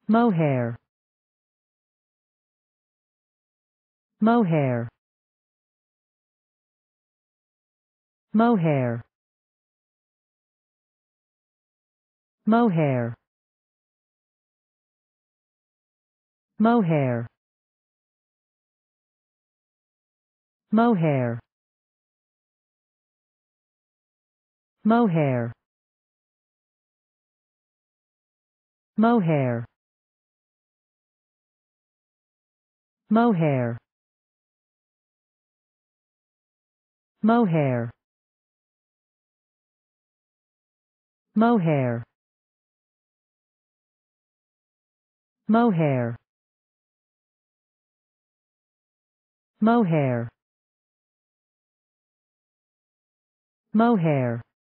Mohair. Mohair. Mohair. Mohair. Mohair. Mohair. Mohair. Mohair. Mohair. Mohair. Mohair. Mohair. Mohair. Mohair.